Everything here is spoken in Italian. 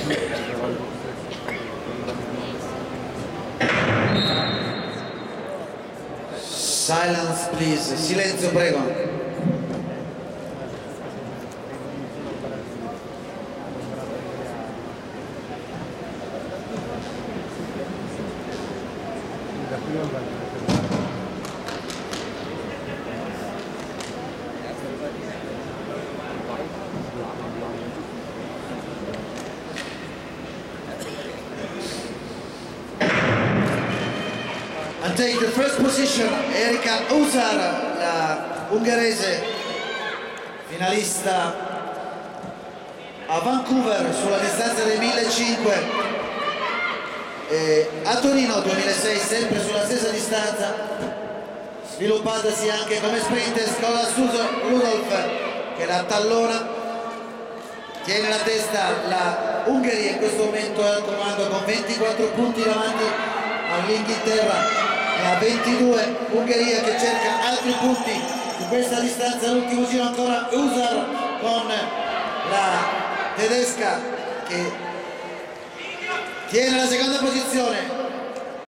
Silence please, silenzio prego. And take the first position Erika Husar, la ungherese finalista a Vancouver sulla distanza dei 1500 e a Torino 2006 sempre sulla stessa distanza, sviluppatasi anche come sprinters con la Susan Rudolph che la tallona. Tiene la testa la Ungheria, in questo momento è al comando con 24 punti davanti all'Inghilterra e a 22 Ungheria che cerca altri punti su questa distanza. L'ultimo giro ancora Husar con la tedesca che tiene la seconda posizione.